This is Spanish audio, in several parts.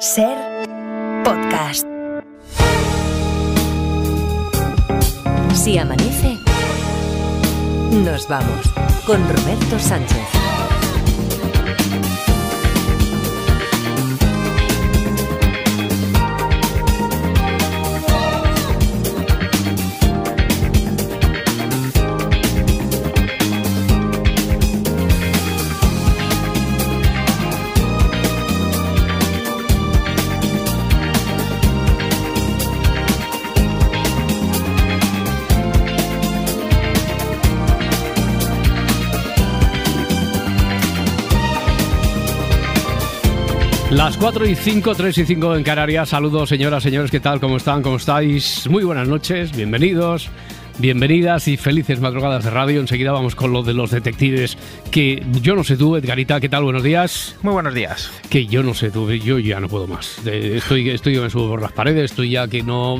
Ser podcast. Si amanece, nos vamos con Roberto Sánchez. Las 4:05, 3:05 en Canarias. Saludos, señoras, señores, ¿qué tal? ¿Cómo están? ¿Cómo estáis? Muy buenas noches, bienvenidos, bienvenidas y felices madrugadas de radio. Enseguida vamos con lo de los detectives, que yo no sé tú, Edgarita, ¿qué tal? Buenos días. Muy buenos días. Que yo no sé tú, yo ya no puedo más. Estoy que me subo por las paredes, estoy ya que no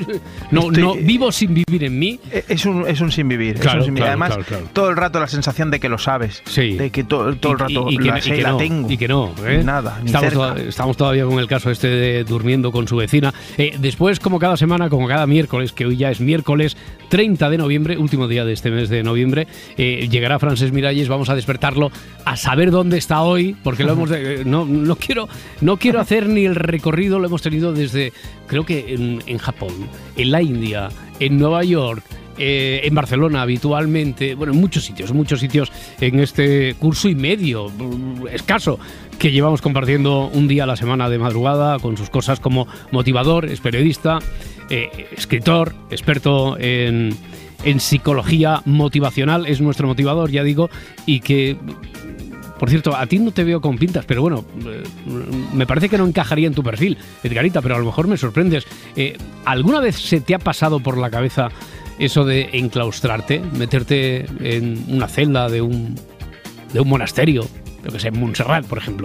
vivo sin vivir en mí. Es un sin vivir. Claro, sin vivir. claro, Además, claro. todo el rato la sensación de que lo sabes. Sí. De que todo el rato la tengo. Y que no, ¿eh? Nada, ni Estamos todavía con el caso este de durmiendo con su vecina. Después, como cada semana, como cada miércoles, que hoy ya es miércoles 30 de noviembre, último día de este mes de noviembre, llegará Francesc Miralles, vamos a despertarlo a saber dónde está hoy, porque lo hemos no quiero hacer ni el recorrido, lo hemos tenido desde, creo que en Japón, en la India, en Nueva York, en Barcelona habitualmente, bueno, en muchos sitios en este curso y medio escaso que llevamos compartiendo un día a la semana de madrugada, con sus cosas como motivador, es periodista, escritor, experto en psicología motivacional, es nuestro motivador, ya digo, y que, por cierto, a ti no te veo con pintas, pero bueno, me parece que no encajaría en tu perfil, Edgarita, pero a lo mejor me sorprendes. ¿Alguna vez se te ha pasado por la cabeza eso de enclaustrarte, meterte en una celda de un monasterio? Yo que sé, en Montserrat, por ejemplo.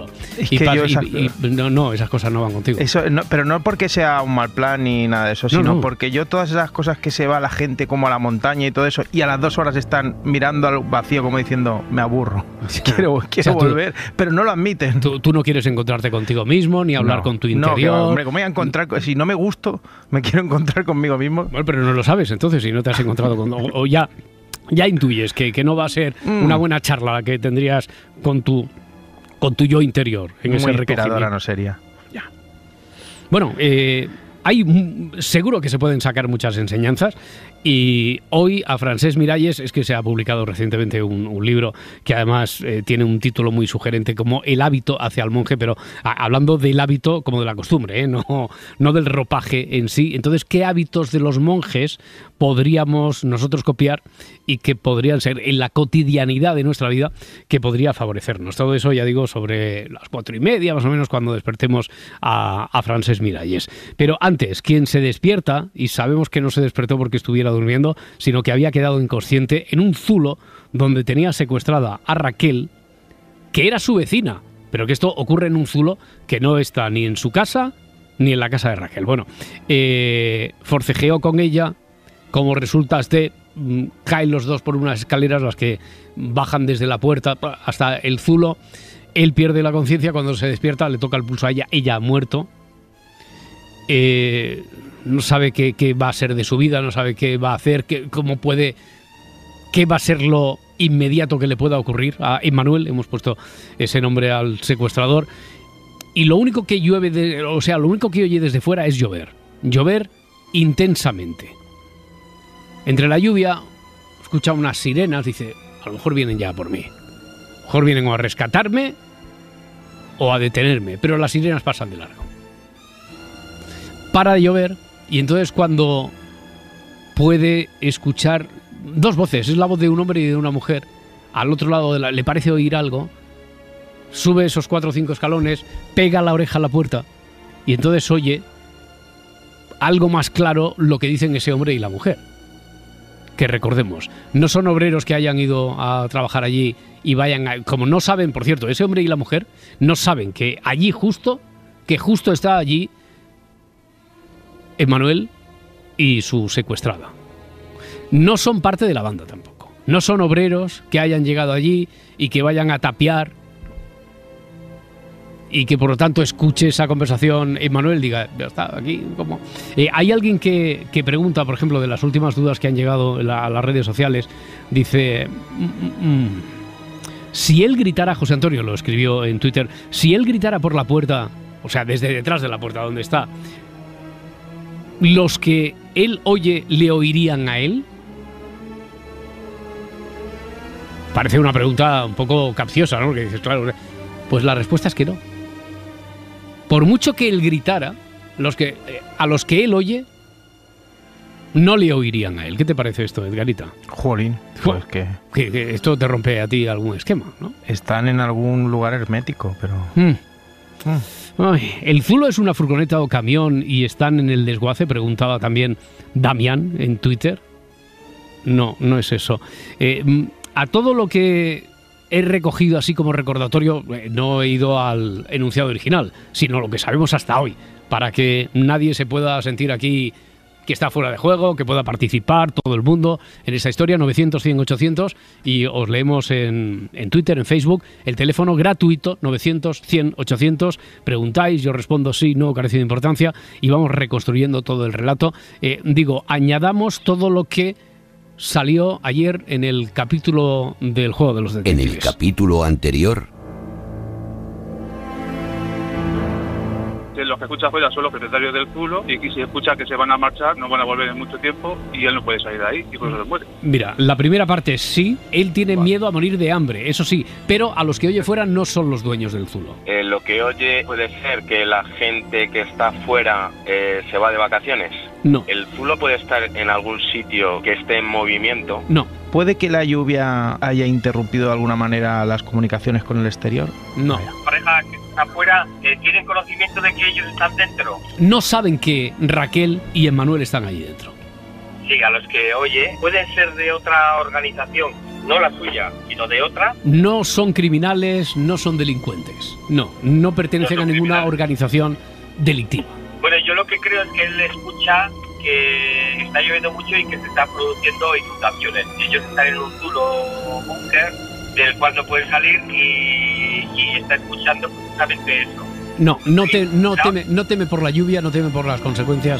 Esas cosas no van contigo. Eso, no, pero no porque sea un mal plan ni nada de eso, sino porque yo todas esas cosas que se va la gente como a la montaña y todo eso, y a las 2 horas están mirando al vacío como diciendo, me aburro, quiero volver, pero no lo admiten. Tú no quieres encontrarte contigo mismo, ni hablar con tu interior. No, hombre, ¿cómo voy a encontrar? Si no me gusto, me quiero encontrar conmigo mismo. Bueno, pero no lo sabes, entonces, si no te has encontrado con... o ya intuyes que no va a ser una buena charla la que tendrías con tu yo interior en ese recogimiento. Muy no sería. Ya. Bueno, seguro que se pueden sacar muchas enseñanzas, y hoy a Francesc Miralles es que se ha publicado recientemente un libro que además tiene un título muy sugerente como El hábito hacia el monje, pero hablando del hábito como de la costumbre, no del ropaje en sí. Entonces, ¿qué hábitos de los monjes podríamos nosotros copiar y que podrían ser en la cotidianidad de nuestra vida que podría favorecernos? Todo eso, ya digo, sobre las 4:30 más o menos, cuando despertemos a Francesc Miralles. Pero antes, quien se despierta, y sabemos que no se despertó porque estuviera durmiendo, sino que había quedado inconsciente en un zulo donde tenía secuestrada a Raquel, que era su vecina, pero que esto ocurre en un zulo que no está ni en su casa ni en la casa de Raquel. Bueno, forcejeó con ella, como resulta caen los dos por unas escaleras, las que bajan desde la puerta hasta el zulo. Él pierde la conciencia, cuando se despierta le toca el pulso a ella ha muerto. No sabe qué va a ser de su vida, no sabe qué va a hacer, qué va a ser lo inmediato que le pueda ocurrir a Emmanuel. Hemos puesto ese nombre al secuestrador. Y lo único que lo único que oye desde fuera es llover intensamente. Entre la lluvia escucha unas sirenas, dice, a lo mejor vienen ya por mí. A lo mejor vienen o a rescatarme o a detenerme, pero las sirenas pasan de largo. Para de llover, y entonces cuando puede escuchar dos voces, es la voz de un hombre y de una mujer, al otro lado le parece oír algo, sube esos 4 o 5 escalones, pega la oreja a la puerta, y entonces oye algo más claro lo que dicen ese hombre y la mujer. Que recordemos, no son obreros que hayan ido a trabajar allí y como no saben, por cierto, ese hombre y la mujer no saben que justo está allí Emmanuel y su secuestrada. No son parte de la banda tampoco. No son obreros que hayan llegado allí y que vayan a tapiar. y que por lo tanto escuche esa conversación Emmanuel, diga, ya está, aquí, ¿cómo? Hay alguien que pregunta, por ejemplo, de las últimas dudas que han llegado a las redes sociales, dice, si él gritara, José Antonio lo escribió en Twitter, si él gritara por la puerta, o sea, desde detrás de la puerta donde está, ¿los que él oye le oirían a él? Parece una pregunta un poco capciosa, ¿no? Porque dices, claro, pues la respuesta es que no. Por mucho que él gritara, a los que él oye, no le oirían a él. ¿Qué te parece esto, Edgarita? Jolín, pues que esto te rompe a ti algún esquema, ¿no? Están en algún lugar hermético, pero... Ay, ¿el Zulo es una furgoneta o camión y están en el desguace? Preguntaba también Damián en Twitter. No, no es eso. A todo lo que he recogido así como recordatorio, no he ido al enunciado original, sino lo que sabemos hasta hoy, para que nadie se pueda sentir aquí que está fuera de juego, que pueda participar todo el mundo en esa historia. 900, 100, 800, y os leemos en Twitter, en Facebook, el teléfono gratuito 900, 100, 800, preguntáis, yo respondo sí, no, carece de importancia, y vamos reconstruyendo todo el relato. Añadamos todo lo que salió ayer en el capítulo del Juego de los Detectives. En el capítulo anterior... Los que escucha afuera son los propietarios del Zulo, y aquí se escucha que se van a marchar, no van a volver en mucho tiempo, y él no puede salir de ahí, y por eso se muere. Mira, la primera parte sí, él tiene miedo a morir de hambre, eso sí, pero a los que oye fuera no son los dueños del Zulo. Lo que oye puede ser que la gente que está fuera se va de vacaciones. No. ¿El Zulo puede estar en algún sitio que esté en movimiento? No. ¿Puede que la lluvia haya interrumpido de alguna manera las comunicaciones con el exterior? No. La pareja que está afuera, ¿tienen conocimiento de que ellos están dentro? No saben que Raquel y Emmanuel están allí dentro. Sí, a los que oye, pueden ser de otra organización, no la suya, sino de otra. No son criminales, no son delincuentes. No pertenecen a ninguna organización delictiva. Bueno, yo lo que creo es que él escucha que está lloviendo mucho y que se están produciendo inundaciones. Ellos están en un Zulo búnker del cual no pueden salir y está escuchando precisamente eso. No teme por la lluvia, no teme por las consecuencias.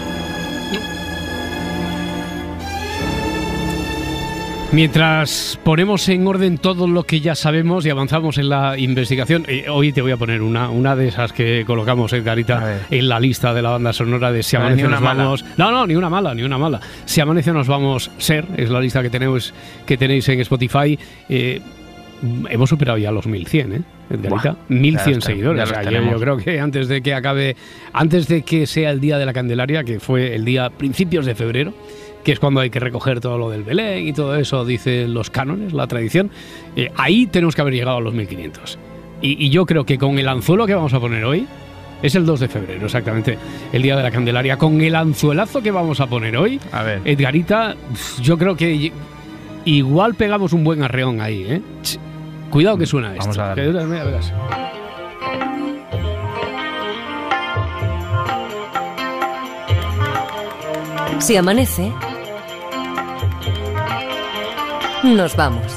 Mientras ponemos en orden todo lo que ya sabemos y avanzamos en la investigación, hoy te voy a poner una de esas que colocamos, Edgarita, en la lista de la banda sonora de Si Amanece Nos Vamos. No, ni una mala. Si Amanece Nos Vamos Ser, es la lista que tenéis en Spotify. Hemos superado ya los 1100, Edgarita. 1100 seguidores. O sea, yo creo que antes de que sea el día de la Candelaria, que fue el día principios de febrero, que es cuando hay que recoger todo lo del Belén y todo eso, dicen los cánones, la tradición, ahí tenemos que haber llegado a los 1500. Y yo creo que con el anzuelo que vamos a poner hoy, es el 2 de febrero exactamente, el día de la Candelaria, con el anzuelazo que vamos a poner hoy, a ver, Edgarita, yo creo que igual pegamos un buen arreón ahí, Cuidado que suena esto. Vamos a darle. Verás. Si amanece, nos vamos.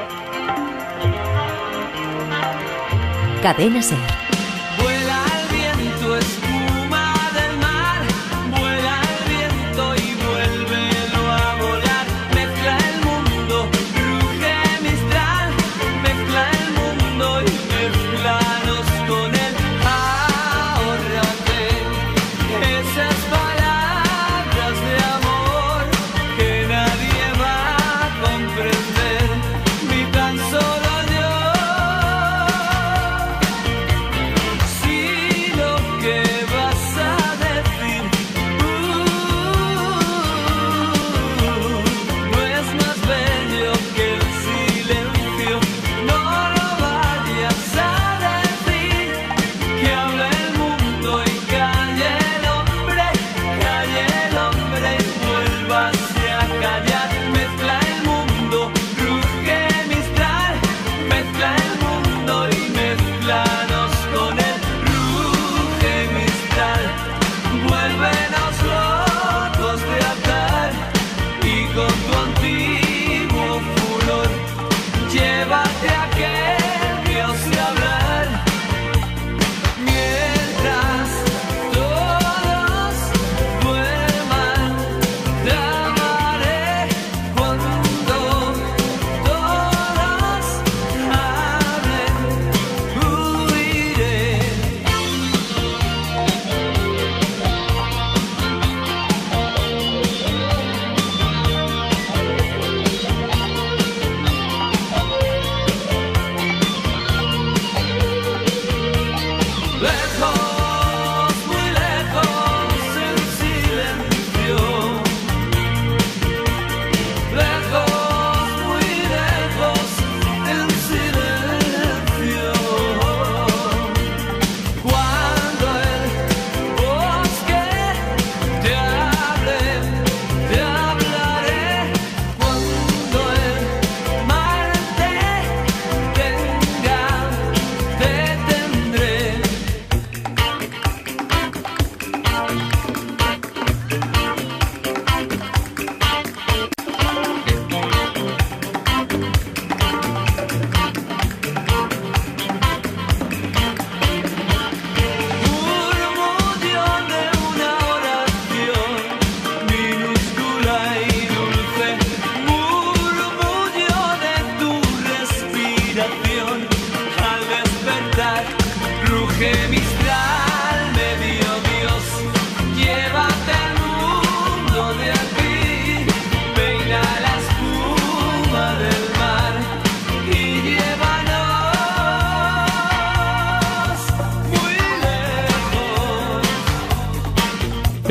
Cadena SER. Vuela el viento, espuma del mar, vuela el viento y vuélvelo a volar. Mezcla el mundo, ruge Mistral, mezcla el mundo y mezclanos con él. Ahórrate esas palabras de amor que nadie va a comprender, ni tan solo yo.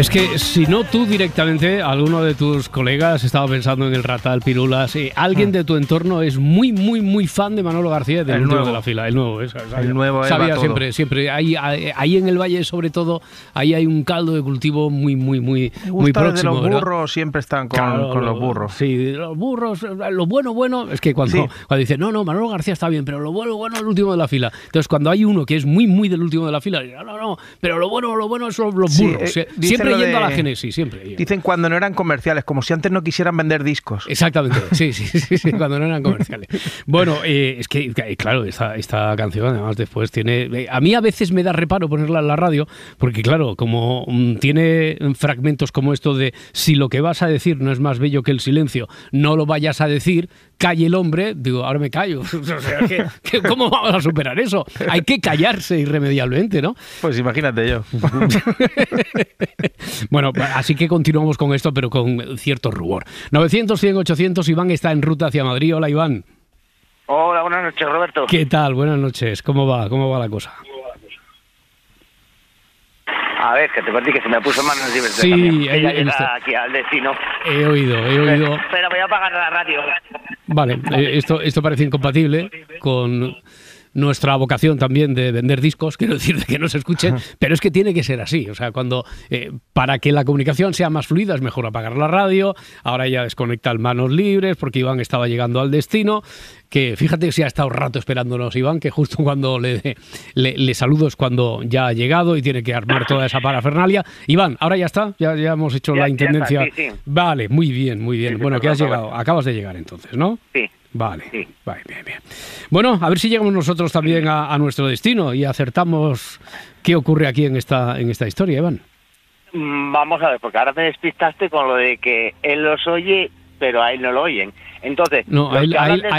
Es que si no tú directamente, alguno de tus colegas estaba pensando en el Ratal, Pirulas, alguien de tu entorno es muy, muy, muy fan de Manolo García, del último de la fila, el nuevo. El nuevo sabía siempre. Ahí en el Valle, sobre todo, ahí hay un caldo de cultivo muy próximo. De los ¿verdad? Burros siempre están con los burros. Sí, los burros, lo bueno, es que cuando dice, no, Manolo García está bien, pero lo bueno es el último de la fila. Entonces, cuando hay uno que es muy del último de la fila, no, pero lo bueno son los burros. Siempre yendo a la génesis, siempre. Dicen cuando no eran comerciales, como si antes no quisieran vender discos. Exactamente, sí, cuando no eran comerciales. Bueno, es que, claro, esta canción además después tiene... A mí a veces me da reparo ponerla en la radio, porque claro, como tiene fragmentos como esto de si lo que vas a decir no es más bello que el silencio, no lo vayas a decir, calle el hombre, digo, ahora me callo. O sea, ¿cómo vamos a superar eso? Hay que callarse irremediablemente, ¿no? Pues imagínate yo. Bueno, así que continuamos con esto, pero con cierto rubor. 900, 100, 800, Iván está en ruta hacia Madrid. Hola, Iván. Hola, buenas noches, Roberto. ¿Qué tal? Buenas noches. ¿Cómo va la cosa? A ver, que te perdí, que se me puso manos libres. Sí, ya llega aquí al destino. He oído. Pero voy a apagar la radio. Vale, esto parece incompatible con nuestra vocación también de vender discos, quiero decir, de que no se escuchen, pero es que tiene que ser así. O sea, cuando para que la comunicación sea más fluida es mejor apagar la radio. Ahora ya desconecta el manos libres porque Iván estaba llegando al destino. Que fíjate si ha estado rato esperándonos Iván, que justo cuando le saludo es cuando ya ha llegado y tiene que armar toda esa parafernalia. Iván, ahora ya está, ya hemos hecho la intendencia. Está, sí. Vale, muy bien. Bueno, que has llegado, acabas de llegar entonces, ¿no? Sí. Vale, bien. Bueno, a ver si llegamos nosotros también a nuestro destino y acertamos qué ocurre aquí en esta historia, Iván. Vamos a ver, porque ahora te despistaste con lo de que él los oye, pero a él no lo oyen. Entonces, no, a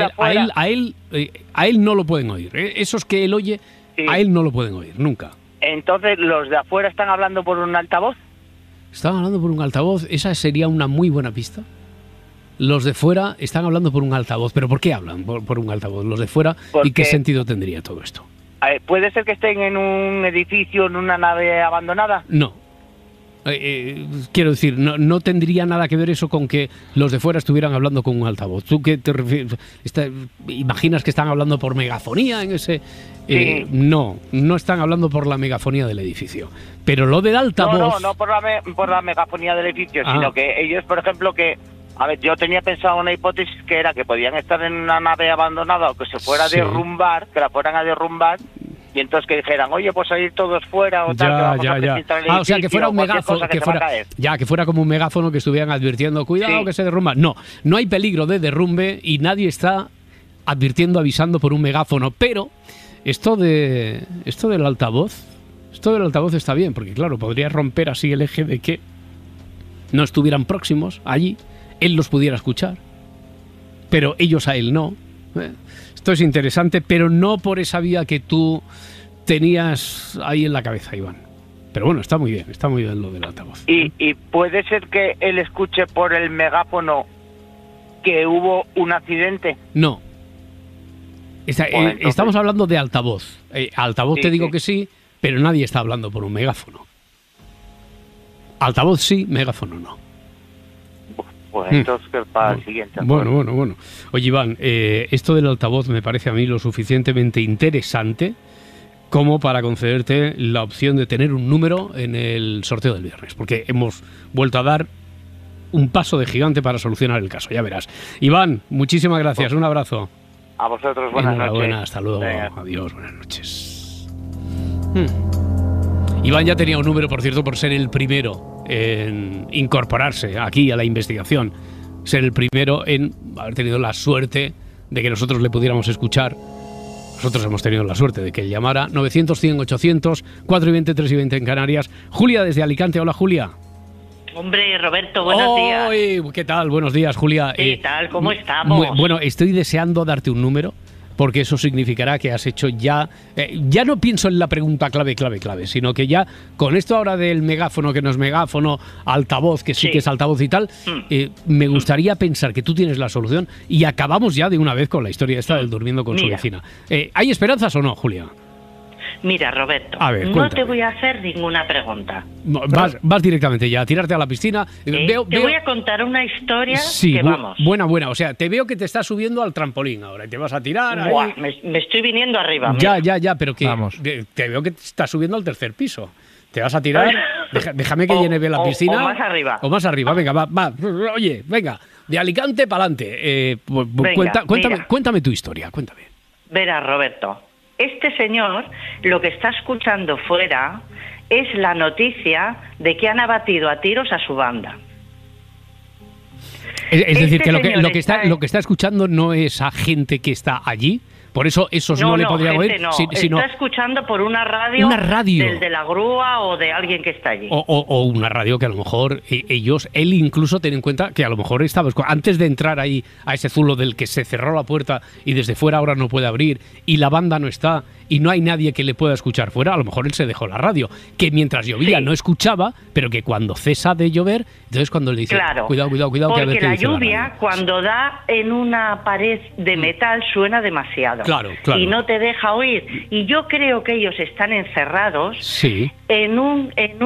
él no lo pueden oír. Esos que él oye, a él no lo pueden oír, nunca. Entonces, ¿los de afuera están hablando por un altavoz? ¿Están hablando por un altavoz? Esa sería una muy buena pista. Los de fuera están hablando por un altavoz. ¿Pero por qué hablan por un altavoz los de fuera? Porque, ¿y qué sentido tendría todo esto? ¿Puede ser que estén en un edificio, en una nave abandonada? No. Quiero decir, no tendría nada que ver eso con que los de fuera estuvieran hablando con un altavoz. ¿Tú qué te refieres? ¿Imaginas que están hablando por megafonía en ese...? Sí. No están hablando por la megafonía del edificio. Pero lo del altavoz... No por la megafonía del edificio, sino que ellos, por ejemplo, que... A ver, yo tenía pensado una hipótesis que era que podían estar en una nave abandonada o que se fuera a derrumbar, que la fueran a derrumbar, y entonces que dijeran, oye, pues a ir todos fuera o tal, que vamos a presentar el edificio, o sea, que fuera un megáfono, que fuera como un megáfono que estuvieran advirtiendo, cuidado que se derrumba. No hay peligro de derrumbe y nadie está advirtiendo, avisando por un megáfono, pero esto del altavoz está bien, porque claro, podría romper así el eje de que no estuvieran próximos allí, él los pudiera escuchar, pero ellos a él no. Esto es interesante, pero no por esa vía que tú tenías ahí en la cabeza, Iván. Pero bueno, está muy bien lo del altavoz. ¿Y puede ser que él escuche por el megáfono que hubo un accidente? No. Estamos hablando de altavoz. Altavoz te digo que sí, pero nadie está hablando por un megáfono. Altavoz sí, megáfono no. Pues entonces para el siguiente. Bueno. Oye, Iván, esto del altavoz me parece a mí lo suficientemente interesante como para concederte la opción de tener un número en el sorteo del viernes, porque hemos vuelto a dar un paso de gigante para solucionar el caso, ya verás. Iván, muchísimas gracias, un abrazo. A vosotros, buenas noches. Hasta luego, adiós, buenas noches. Iván ya tenía un número, por cierto, por ser el primero en incorporarse aquí a la investigación, ser el primero en haber tenido la suerte de que nosotros le pudiéramos escuchar. Nosotros hemos tenido la suerte de que él llamara. 900, 100, 800, 4 y 20, 3 y 20 en Canarias. Julia desde Alicante. Hola, Julia. Hombre, Roberto, buenos días. ¿Qué tal? Buenos días, Julia. ¿Qué tal? ¿Cómo estamos? Bueno, estoy deseando darte un número, porque eso significará que has hecho ya... ya no pienso en la pregunta clave, sino que ya con esto ahora del megáfono, que no es megáfono, altavoz, que sí que es altavoz y tal, me gustaría pensar que tú tienes la solución y acabamos ya de una vez con la historia esta del durmiendo con su vecina. ¿Hay esperanzas o no, Julia? Mira, Roberto, A ver, no cuéntame. te voy a hacer ninguna pregunta. Vas directamente ya a tirarte a la piscina. Te voy a contar una historia Sí, que vamos. buena. O sea, te veo que te estás subiendo al trampolín ahora y te vas a tirar. Buah, ahí. me estoy viniendo arriba. Ya, mira. pero que Vamos. te veo que te estás subiendo al tercer piso. ¿Te vas a tirar? Déjame que llene bien la piscina. O más arriba. O más arriba, venga, va. Oye, venga, de Alicante para adelante. Venga, Cuéntame tu historia, cuéntame. Verás, Roberto, este señor lo que está escuchando fuera es la noticia de que han abatido a tiros a su banda. Es decir, que señor lo que está escuchando no es a gente que está allí. Por eso esos no le podrían gente oír, no. sino Está escuchando por una radio, del de la grúa o de alguien que está allí. o una radio que a lo mejor él incluso ten en cuenta que a lo mejor estaba antes de entrar ahí a ese zulo del que se cerró la puerta y desde fuera ahora no puede abrir y la banda no está y no hay nadie que le pueda escuchar fuera, a lo mejor él se dejó la radio, que mientras llovía no escuchaba, pero que cuando cesa de llover, entonces cuando le dice, claro, cuidado, que a ver porque qué la dice la lluvia radio. cuando da en una pared de metal suena demasiado. Claro. Y no te deja oír. Y yo creo que ellos están encerrados Sí. en un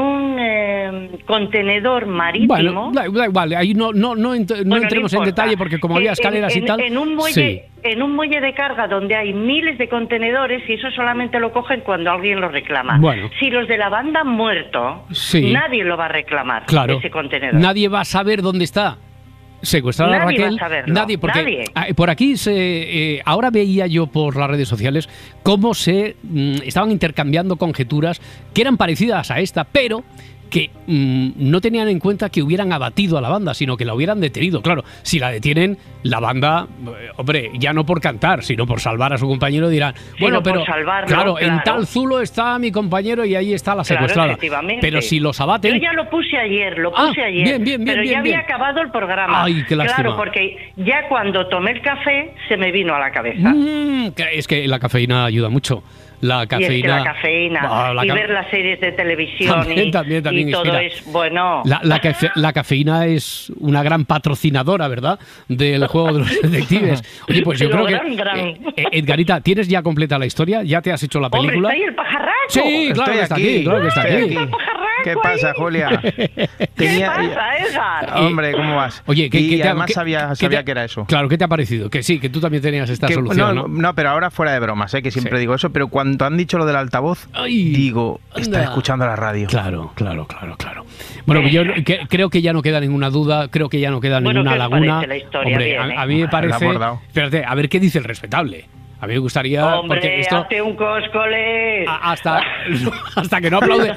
contenedor marítimo. Bueno, da igual, ahí no entremos en importa. detalle porque como había escaleras y tal. En un muelle de carga donde hay miles de contenedores y eso solamente lo cogen cuando alguien lo reclama. Bueno. Si los de la banda han muerto, Sí. nadie lo va a reclamar, Claro. ese contenedor. Nadie va a saber dónde está. Secuestrada Nadie Raquel, va a saberlo, nadie, porque nadie. por aquí ahora veía yo por las redes sociales cómo se estaban intercambiando conjeturas que eran parecidas a esta, pero que no tenían en cuenta que hubieran abatido a la banda, sino que la hubieran detenido. Claro, si la detienen, la banda, hombre, ya no por cantar, sino por salvar a su compañero, dirán, bueno, pero claro, en tal zulo está mi compañero y ahí está la secuestrada. Efectivamente. Pero si los abaten... Yo ya lo puse ayer, bien, pero ya había bien. acabado el programa. Ay, qué lástima. Claro, porque ya cuando tomé el café se me vino a la cabeza. Es que la cafeína ayuda mucho. La cafeína. Y es que la cafeína y ver las series de televisión también y todo inspira. es bueno. La cafeína es una gran patrocinadora, ¿verdad?, del juego de los detectives. Oye, pues yo creo que Edgarita, ¿tienes ya completa la historia? ¿Ya te has hecho la película? Hombre, está ahí el pajarraco. Sí, claro que está aquí, claro que está aquí. ¿Qué pasa, Julia? ¿Qué pasa, Edgar? Hombre, ¿cómo vas? Oye, y además sabía que era eso. Claro, ¿qué te ha parecido? Que sí, que tú también tenías esta solución, no, pero ahora fuera de bromas, que siempre digo eso, pero cuando han dicho lo del altavoz, digo, está escuchando la radio. Claro. Bueno, yo creo que ya no queda ninguna duda, creo que ya no queda ninguna laguna. La historia, hombre, bien, a mí me parece... Espérate, a ver qué dice el respetable. A mí me gustaría... Hombre, porque esto, hazte un cóscoles. hasta que no aplaude...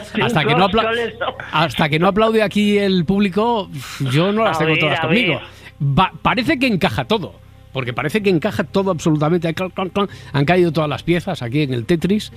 hasta que no aplaude aquí el público, yo no las tengo todas conmigo. Parece que encaja todo. Porque parece que encaja todo absolutamente. Han caído todas las piezas aquí en el Tetris.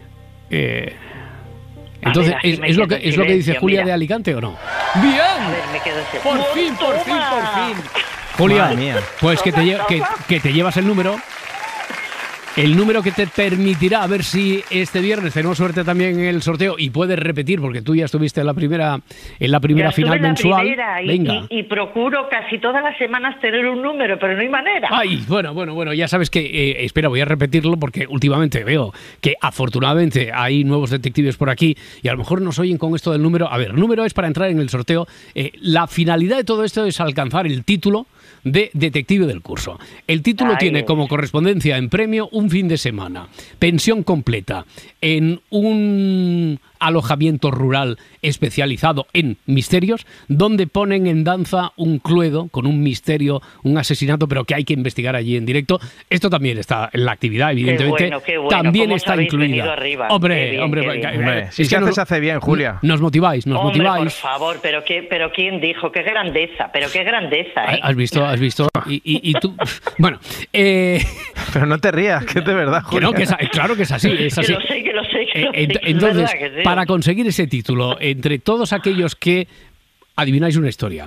Entonces, ¿es lo que dice Julia de Alicante o no? ¡Bien! A ver, me quedo en Por fin. Julia, pues que te llevas el número. El número que te permitirá, a ver si este viernes tenemos suerte también en el sorteo y puedes repetir, porque tú ya estuviste en la primera final mensual. Venga. Y procuro casi todas las semanas tener un número, pero no hay manera. Ay, bueno, ya sabes que, espera, voy a repetirlo porque últimamente veo que afortunadamente hay nuevos detectives por aquí y a lo mejor nos oyen con esto del número. A ver, el número es para entrar en el sorteo. La finalidad de todo esto es alcanzar el título de detective del curso. El título tiene como correspondencia en premio un fin de semana, pensión completa en un alojamiento rural especializado en misterios, donde ponen en danza un cluedo con un misterio, un asesinato, pero que hay que investigar allí en directo. Esto también está en la actividad, evidentemente. Qué bueno. También está incluida. Hombre, si se hace bien, Julia. Nos motiváis. Por favor, pero ¿quién dijo? ¡Qué grandeza! Pero qué grandeza, ¿eh? ¿Has visto? Y tú... Bueno, pero no te rías, que es de verdad, Julia. Claro que es así. Que lo sé. Entonces, que sí. para conseguir ese título, entre todos aquellos que adivináis una historia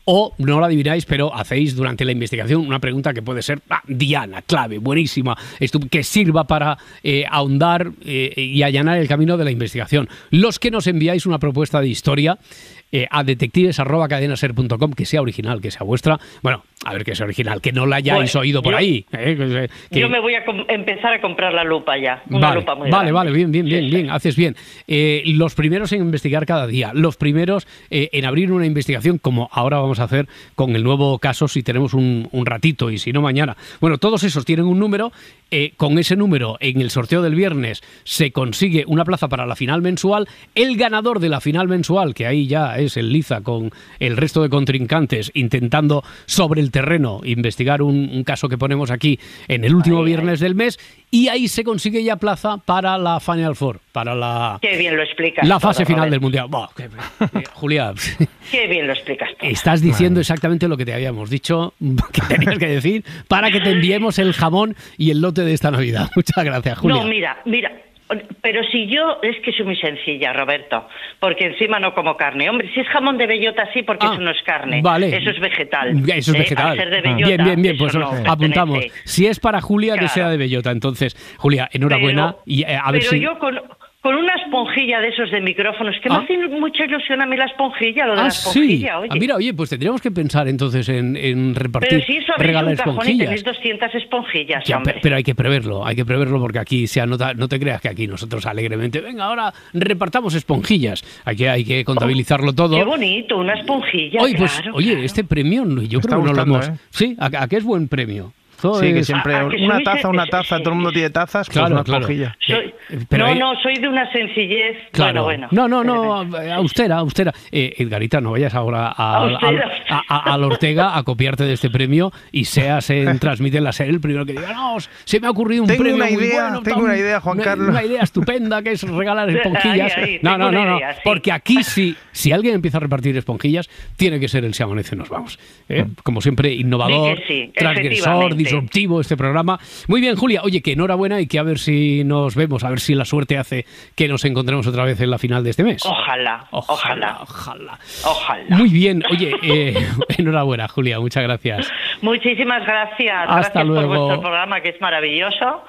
o no la adivináis, pero hacéis durante la investigación una pregunta que puede ser diana, clave, buenísima, que sirva para ahondar y allanar el camino de la investigación. Los que nos enviáis una propuesta de historia a detectives@cadenaser.com, que sea original, que sea vuestra. Bueno, a ver, que sea original, que no la hayáis oído por ahí. Yo me voy a empezar a comprar la lupa ya, una lupa muy grande. Vale, bien, haces bien. Los primeros en investigar cada día, los primeros en abrir una investigación, como ahora vamos a hacer con el nuevo caso, si tenemos un ratito y si no mañana. Bueno, todos esos tienen un número. Con ese número, en el sorteo del viernes, se consigue una plaza para la final mensual. El ganador de la final mensual, que ahí ya es el Liza con el resto de contrincantes, intentando sobre el terreno investigar un caso que ponemos aquí en el último viernes del mes, y ahí se consigue ya plaza para la Final Four, para la... Qué bien lo explicas. La fase final del Mundial. Julia... Qué bien lo explicas todo. Estás diciendo exactamente lo que te habíamos dicho que tenías que decir para que te enviemos el jamón y el lote de esta Navidad. Muchas gracias, Julia. No, mira, pero si yo, es que soy muy sencilla, Roberto, porque encima no como carne. Hombre, si es jamón de bellota sí, porque eso no es carne. Vale. Eso es vegetal. Eso es vegetal. Al ser de bellota, bien, pues no apuntamos. pertenece. Si es para Julia, claro, que sea de bellota. Entonces, Julia, enhorabuena. Y a ver si... yo con una esponjilla de esos de micrófonos, que me hace mucha ilusión a mí la esponjilla, lo de la esponjilla, sí. oye. Mira, oye, pues tendríamos que pensar entonces en repartir, pero si eso regalar un cajón esponjillas. Y tenéis 200 esponjillas, ya, hombre. Pero hay que preverlo porque aquí se anota, no te creas que aquí nosotros alegremente, venga, ahora repartamos esponjillas. Hay que contabilizarlo todo. Qué bonito, una esponjilla, oye, pues, claro, oye, este premio, yo creo que no lo hemos... Sí, ¿a qué es buen premio? Sí, que siempre una taza, todo el mundo tiene tazas, pues una esponjilla. Soy de una sencillez. Claro. Bueno. No, austera. Edgarita, no vayas ahora a Ortega a copiarte de este premio y seas en Transmite la Ser el primero que diga, no, se me ha ocurrido un premio muy bueno. Tengo una idea, Juan Carlos. Una idea estupenda que es regalar esponjillas. No, porque aquí si alguien empieza a repartir esponjillas, tiene que ser el Si Amanece Nos Vamos. Como siempre, innovador, transgresor, disruptivo este programa. Muy bien, Julia. Oye, que enhorabuena y que a ver si nos vemos, a ver si la suerte hace que nos encontremos otra vez en la final de este mes. Ojalá. Muy bien. Oye, enhorabuena, Julia. Muchas gracias. Muchísimas gracias. Hasta luego. Por vuestro programa, que es maravilloso.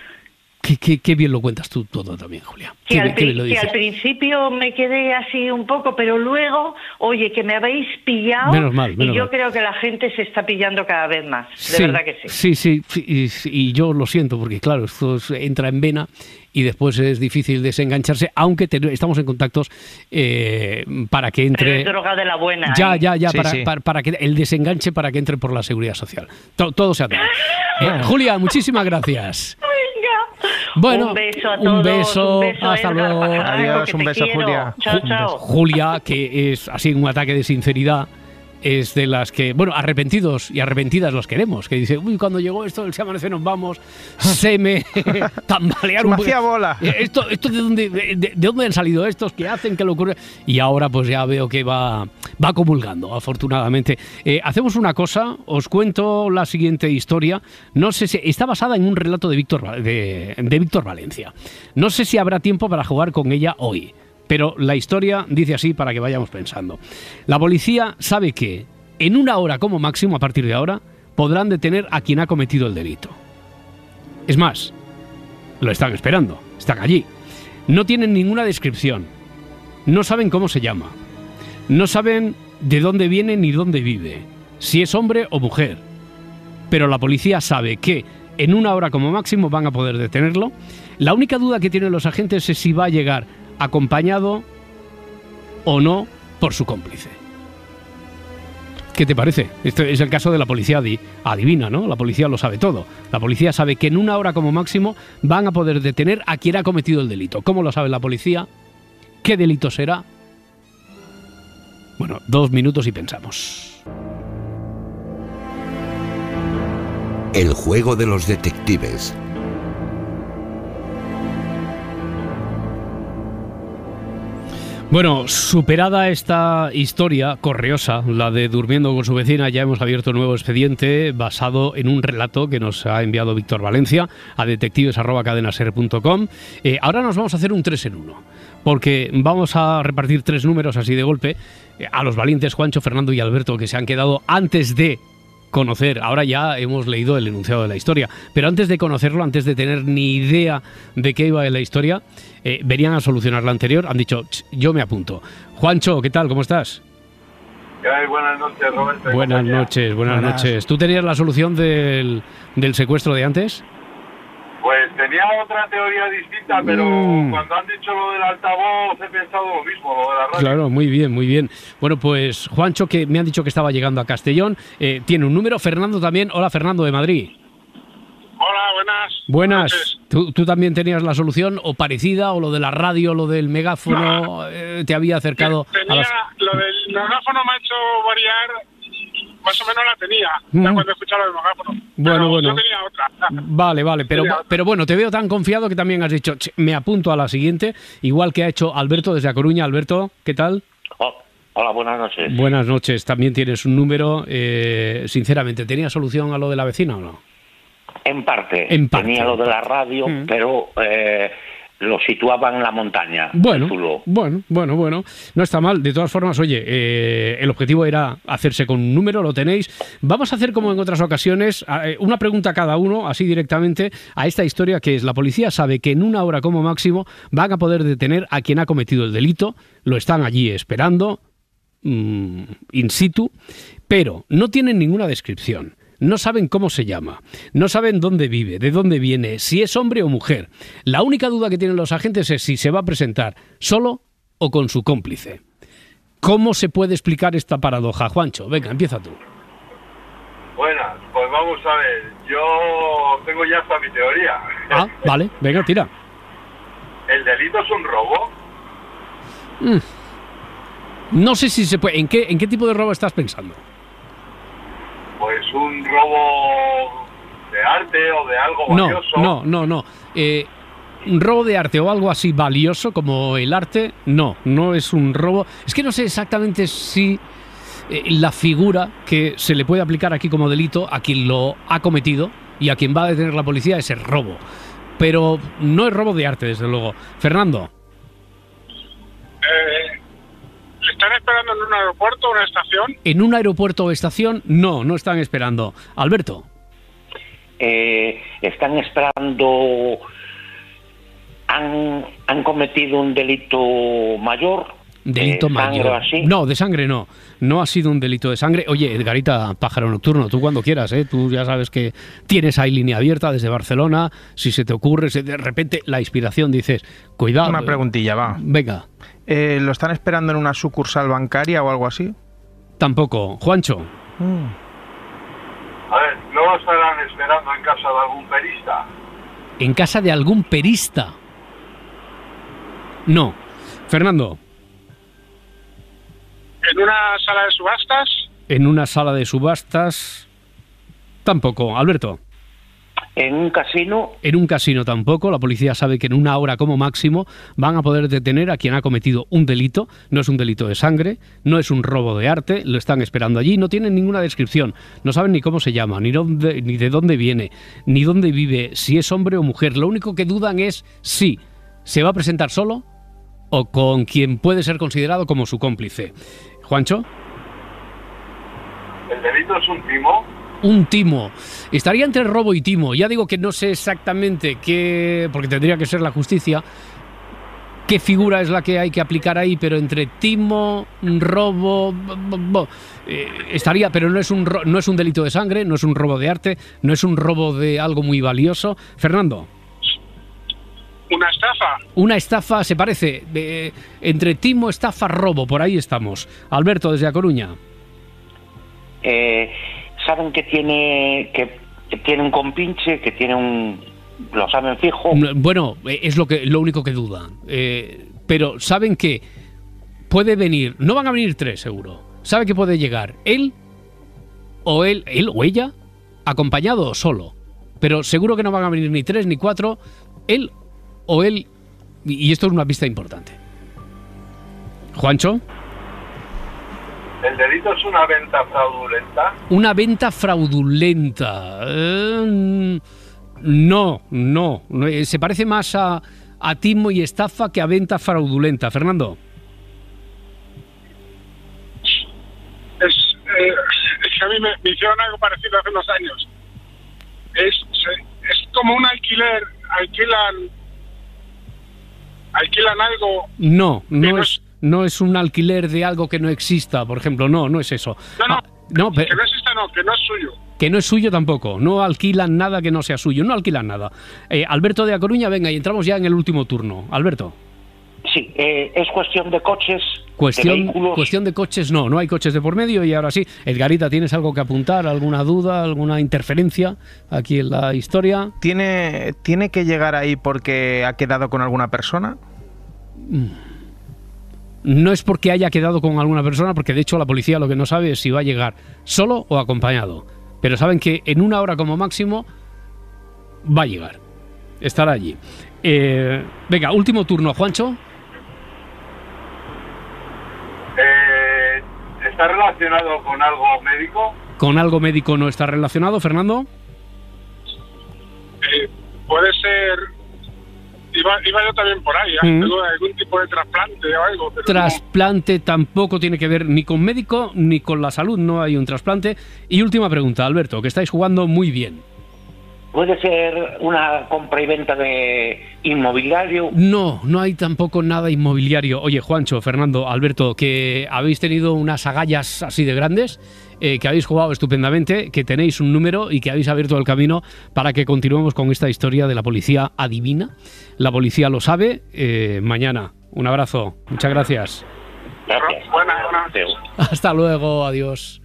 Qué bien lo cuentas tú todo también, Julia. Que al principio me quedé así un poco, pero luego, oye, que me habéis pillado. Menos mal. Yo creo que la gente se está pillando cada vez más. De verdad que sí. Sí. Y yo lo siento, porque claro, esto entra en vena y después es difícil desengancharse, aunque estamos en contactos para que entre... Pero es droga de la buena. Ya, para que el desenganche, para que entre por la Seguridad Social. Todo se ata. Julia, muchísimas gracias. Bueno, un beso a todos. Un beso hasta luego. Adiós, un beso, Julia. Chao. Julia, que es así un ataque de sinceridad, es de las que, bueno, arrepentidos y arrepentidas los queremos, que dice, uy, cuando llegó esto, el Si Amanece Nos Vamos, se me tambalearon. Me hacía bola. Esto ¿de dónde han salido estos? ¿Qué hacen? ¿Qué le ocurre? Y ahora pues ya veo que va comulgando, afortunadamente. Hacemos una cosa, os cuento la siguiente historia. No sé si está basada en un relato de Víctor Valencia. No sé si habrá tiempo para jugar con ella hoy. Pero la historia dice así para que vayamos pensando. La policía sabe que en una hora como máximo, a partir de ahora, podrán detener a quien ha cometido el delito. Es más, lo están esperando, están allí. No tienen ninguna descripción, no saben cómo se llama, no saben de dónde viene ni dónde vive, si es hombre o mujer. Pero la policía sabe que en una hora como máximo van a poder detenerlo. La única duda que tienen los agentes es si va a llegar acompañado o no por su cómplice. ¿Qué te parece? Este es el caso de la policía adivina, ¿no? La policía lo sabe todo. La policía sabe que en una hora como máximo van a poder detener a quien ha cometido el delito. ¿Cómo lo sabe la policía? ¿Qué delito será? Bueno, 2 minutos y pensamos. El juego de los detectives. Bueno, superada esta historia correosa, la de Durmiendo con su vecina, ya hemos abierto un nuevo expediente basado en un relato que nos ha enviado Víctor Valencia a detectives@cadenaser.com. Ahora nos vamos a hacer un 3 en 1. porque vamos a repartir 3 números así de golpe a los valientes Juancho, Fernando y Alberto, que se han quedado antes de conocer. Ahora ya hemos leído el enunciado de la historia, pero antes de conocerlo, antes de tener ni idea de qué iba en la historia, venían a solucionar la anterior. Han dicho, yo me apunto. Juancho, ¿qué tal? ¿Cómo estás? Buenas noches, Roberto. Buenas noches. ¿Tú tenías la solución del secuestro de antes? Pues tenía otra teoría distinta, pero cuando han dicho lo del altavoz he pensado lo mismo, lo de la radio. Claro, muy bien. Bueno, pues Juancho, que me han dicho que estaba llegando a Castellón, tiene un número. Fernando también. Hola, Fernando, de Madrid. Hola, buenas. ¿Tú también tenías la solución o parecida, o lo de la radio, lo del megáfono, te había acercado a las... Lo del megáfono me ha hecho variar, más o menos la tenía, ya cuando he escuchado lo del megáfono. Bueno. Yo tenía otra. Vale, pero bueno, te veo tan confiado que también has dicho, me apunto a la siguiente, igual que ha hecho Alberto desde A Coruña. Alberto, ¿qué tal? Hola, buenas noches. Buenas noches, también tienes un número. Sinceramente, ¿tenía solución a lo de la vecina o no? En parte. Tenía lo de la radio, pero lo situaban en la montaña. Bueno. No está mal. De todas formas, oye, el objetivo era hacerse con un número, lo tenéis. Vamos a hacer como en otras ocasiones, una pregunta a cada uno, así directamente, a esta historia, que es: la policía sabe que en 1 hora como máximo van a poder detener a quien ha cometido el delito, lo están allí esperando, in situ, pero no tienen ninguna descripción. No saben cómo se llama, no saben dónde vive, de dónde viene, si es hombre o mujer. La única duda que tienen los agentes es si se va a presentar solo o con su cómplice. ¿Cómo se puede explicar esta paradoja, Juancho? Venga, empieza tú. Buenas, pues vamos a ver. Yo tengo ya hasta mi teoría. Vale, venga, tira. ¿El delito es un robo? No sé si se puede. ¿En qué tipo de robo estás pensando? Pues un robo de arte o de algo valioso. No. Un robo de arte o algo así valioso como el arte, no es un robo. Es que no sé exactamente si la figura que se le puede aplicar aquí como delito a quien lo ha cometido y a quien va a detener la policía es el robo. Pero no es robo de arte, desde luego. Fernando. ¿Están esperando en un aeropuerto o una estación? ¿En un aeropuerto o estación? No están esperando. Alberto. Están esperando... ¿Han cometido un delito mayor? ¿Delito mayor? Así. No, de sangre no. No ha sido un delito de sangre. Oye, Edgarita, pájaro nocturno, tú cuando quieras, tú ya sabes que tienes ahí línea abierta desde Barcelona. Si se te ocurre, de repente la inspiración, dices, cuidado. Una preguntilla, va. Venga. ¿Lo están esperando en una sucursal bancaria o algo así? Tampoco. Juancho. A ver, ¿no lo estarán esperando en casa de algún perista? ¿En casa de algún perista? No. Fernando. ¿En una sala de subastas? En una sala de subastas tampoco. Alberto. ¿En un casino? En un casino tampoco. La policía sabe que en 1 hora como máximo van a poder detener a quien ha cometido un delito. No es un delito de sangre, no es un robo de arte, lo están esperando allí. No tienen ninguna descripción, no saben ni cómo se llama, ni de dónde viene, ni dónde vive, si es hombre o mujer. Lo único que dudan es si se va a presentar solo o con quien puede ser considerado como su cómplice. Juancho. ¿El delito es un timo? Un timo. Estaría entre robo y timo. Ya digo que no sé exactamente qué, porque tendría que ser la justicia, qué figura es la que hay que aplicar ahí, pero entre timo, robo, estaría, pero no es un delito de sangre, no es un robo de arte, no es un robo de algo muy valioso. Fernando. ¿Una estafa? Una estafa se parece. Entre timo, estafa, robo, por ahí estamos. Alberto, desde A Coruña. Saben que tiene un compinche, que tiene lo saben fijo. Bueno, es lo único que dudan. Pero saben que puede venir, no van a venir 3 seguro. Sabe que puede llegar él o ella, acompañado o solo. Pero seguro que no van a venir ni 3 ni 4, él o él, y esto es una pista importante. Juancho. ¿El delito es una venta fraudulenta? Una venta fraudulenta. No. Se parece más a a timo y estafa que a venta fraudulenta. Fernando. Es que a mí me hicieron algo parecido hace unos años. Es como un alquiler, alquilan algo. No es un alquiler de algo que no exista, por ejemplo. No es eso. No, pero, que no exista, que no es suyo. Que no es suyo tampoco. No alquilan nada que no sea suyo. No alquilan nada. Alberto de A Coruña, venga, y entramos ya en el último turno. Alberto. Sí, es cuestión de coches, de vehículos. Cuestión de coches, no hay coches de por medio. Y ahora sí, Edgarita, ¿tienes algo que apuntar? ¿Alguna duda? ¿Alguna interferencia aquí en la historia? ¿Tiene que llegar ahí porque ha quedado con alguna persona? No es porque haya quedado con alguna persona, porque de hecho la policía lo que no sabe es si va a llegar solo o acompañado. Pero saben que en 1 hora como máximo va a llegar. Estará allí. Venga, último turno, Juancho. ¿Está relacionado con algo médico? Con algo médico no está relacionado, Fernando. Puede ser... Iba yo también por ahí, algún tipo de trasplante o algo. Pero trasplante tampoco tiene que ver ni con médico ni con la salud, no hay un trasplante. Y última pregunta, Alberto, que estáis jugando muy bien. ¿Puede ser una compra y venta de inmobiliario? No hay tampoco nada inmobiliario. Oye, Juancho, Fernando, Alberto, que habéis tenido unas agallas así de grandes, que habéis jugado estupendamente, que tenéis un número y que habéis abierto el camino para que continuemos con esta historia de la policía adivina. La policía lo sabe. Mañana. Un abrazo. Muchas gracias. Gracias. Buenas. Hasta luego. Adiós.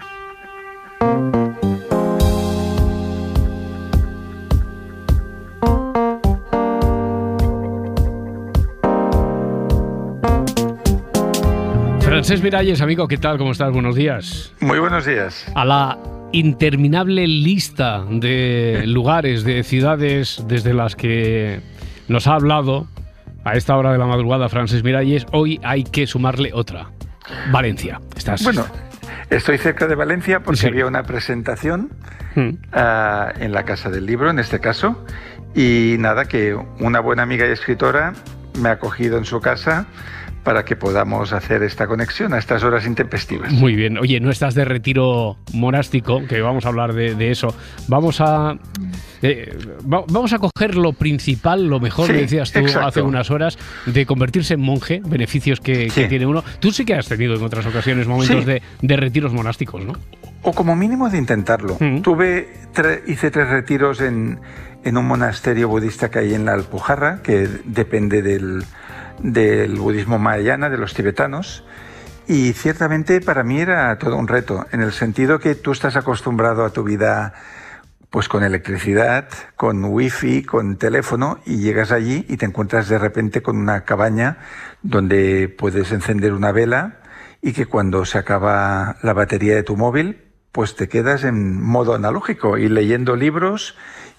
Francesc Miralles, amigo, ¿qué tal? ¿Cómo estás? Buenos días. Muy buenos días. A la interminable lista de lugares, de ciudades desde las que nos ha hablado a esta hora de la madrugada Francesc Miralles, hoy hay que sumarle otra. Valencia. Bueno, estoy cerca de Valencia porque había una presentación en la Casa del Libro, en este caso, y nada, que una buena amiga y escritora me ha acogido en su casa para que podamos hacer esta conexión a estas horas intempestivas. Muy bien. Oye, no estás de retiro monástico, que vamos a hablar de eso. Vamos a coger lo principal, lo mejor, que decías tú hace unas horas, de convertirse en monje, beneficios que tiene uno. Tú sí que has tenido en otras ocasiones momentos de retiros monásticos, ¿no? O como mínimo de intentarlo. Hice 3 retiros en un monasterio budista que hay en la Alpujarra, que depende del budismo mahayana, de los tibetanos, y ciertamente para mí era todo un reto, en el sentido que tú estás acostumbrado a tu vida pues con electricidad, con wifi, con teléfono, y llegas allí y te encuentras de repente con una cabaña donde puedes encender una vela y que cuando se acaba la batería de tu móvil, pues te quedas en modo analógico y leyendo libros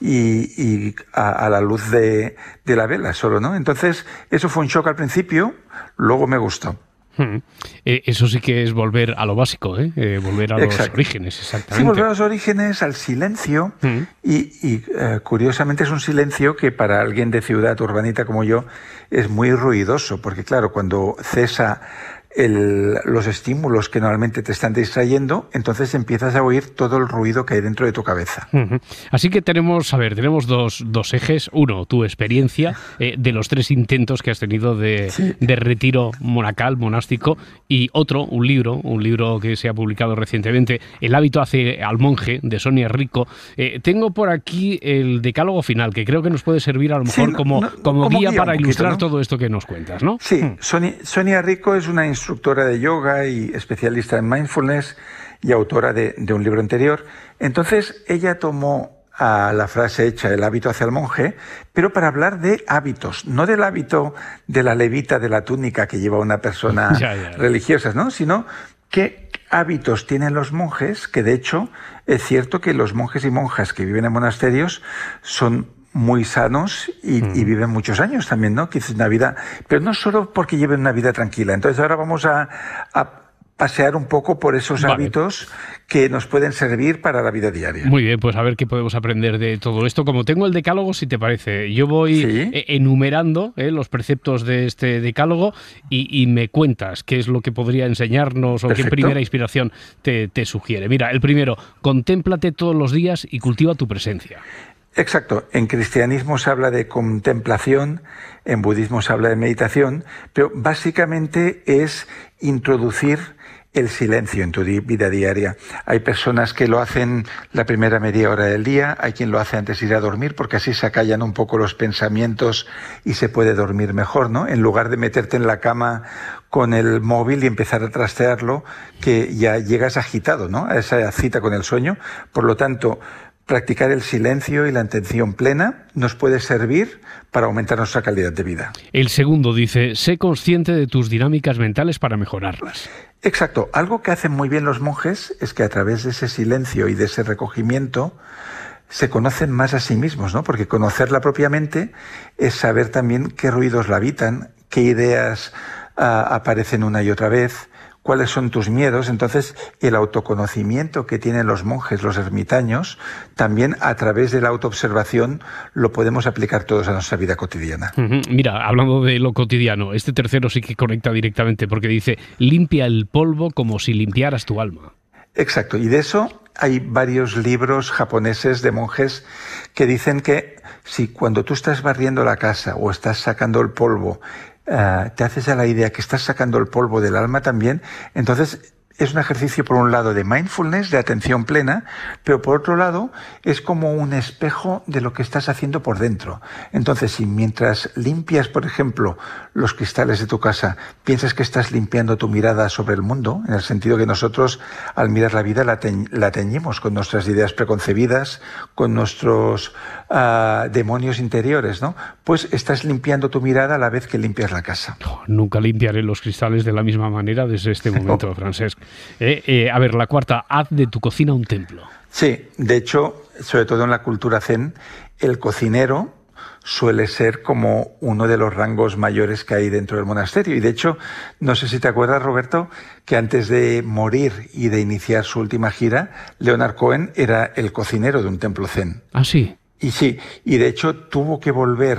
y a la luz de la vela solo, ¿no? Entonces, eso fue un shock al principio, luego me gustó. Eso sí que es volver a lo básico, volver a los orígenes, exactamente. Sí, volver a los orígenes, al silencio, y curiosamente es un silencio que para alguien de ciudad urbanita como yo es muy ruidoso, porque claro, cuando cesa los estímulos que normalmente te están distrayendo, entonces empiezas a oír todo el ruido que hay dentro de tu cabeza. Así que tenemos dos ejes. Uno, tu experiencia de los 3 intentos que has tenido de retiro monacal, monástico, y otro, un libro que se ha publicado recientemente, El hábito hace al monje, de Sonia Rico. Tengo por aquí el decálogo final, que creo que nos puede servir a lo mejor como guía para ilustrar todo esto que nos cuentas, ¿no? Sí, Sonia Rico es una instructora de yoga y especialista en mindfulness y autora de un libro anterior. Entonces ella tomó la frase hecha, el hábito hacia el monje, pero para hablar de hábitos, no del hábito de la levita de la túnica que lleva una persona religiosa, ¿no? Sino qué hábitos tienen los monjes, que de hecho es cierto que los monjes y monjas que viven en monasterios son muy sanos y viven muchos años también, ¿no? Que es una vida, pero no solo porque lleven una vida tranquila. Entonces ahora vamos a pasear un poco por esos hábitos que nos pueden servir para la vida diaria. Muy bien, pues a ver qué podemos aprender de todo esto. Como tengo el decálogo, si te parece, yo voy enumerando los preceptos de este decálogo y me cuentas qué es lo que podría enseñarnos o qué primera inspiración te sugiere. Mira, el primero, contémplate todos los días y cultiva tu presencia. Exacto. En cristianismo se habla de contemplación, en budismo se habla de meditación, pero básicamente es introducir el silencio en tu vida diaria. Hay personas que lo hacen la primera media hora del día, hay quien lo hace antes de ir a dormir, porque así se acallan un poco los pensamientos y se puede dormir mejor, ¿no? En lugar de meterte en la cama con el móvil y empezar a trastearlo, que ya llegas agitado, ¿no?, a esa cita con el sueño. Por lo tanto, practicar el silencio y la atención plena nos puede servir para aumentar nuestra calidad de vida. El segundo dice, sé consciente de tus dinámicas mentales para mejorarlas. Exacto. Algo que hacen muy bien los monjes es que a través de ese silencio y de ese recogimiento se conocen más a sí mismos, ¿no? Porque conocerla propiamente es saber también qué ruidos la habitan, qué ideas aparecen una y otra vez, cuáles son tus miedos. Entonces, el autoconocimiento que tienen los monjes, los ermitaños, también a través de la autoobservación lo podemos aplicar todos a nuestra vida cotidiana. Mira, hablando de lo cotidiano, este tercero sí que conecta directamente porque dice, limpia el polvo como si limpiaras tu alma. Exacto, y de eso hay varios libros japoneses de monjes que dicen que si cuando tú estás barriendo la casa o estás sacando el polvo, te haces a la idea que estás sacando el polvo del alma también, entonces es un ejercicio por un lado de mindfulness, de atención plena, pero por otro lado es como un espejo de lo que estás haciendo por dentro. Entonces, si mientras limpias, por ejemplo, los cristales de tu casa, piensas que estás limpiando tu mirada sobre el mundo, en el sentido que nosotros al mirar la vida la teñimos con nuestras ideas preconcebidas, con nuestros demonios interiores, ¿no? Pues estás limpiando tu mirada a la vez que limpias la casa. Nunca limpiaré los cristales de la misma manera desde este momento, Francesc. A ver, la cuarta, haz de tu cocina un templo. Sí, de hecho, sobre todo en la cultura zen, el cocinero suele ser como uno de los rangos mayores que hay dentro del monasterio. Y de hecho, no sé si te acuerdas, Roberto, que antes de morir y de iniciar su última gira, Leonard Cohen era el cocinero de un templo zen. ¿Ah, sí? Y sí, y de hecho tuvo que volver